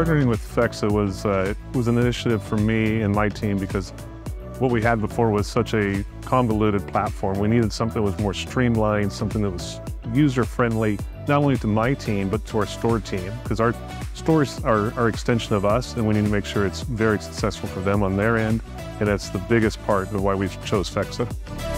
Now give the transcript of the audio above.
Partnering with Fexa was an initiative for me and my team because what we had before was such a convoluted platform. We needed something that was more streamlined, something that was user-friendly, not only to my team, but to our store team, because our stores are extension of us, and we need to make sure it's very successful for them on their end, and that's the biggest part of why we chose Fexa.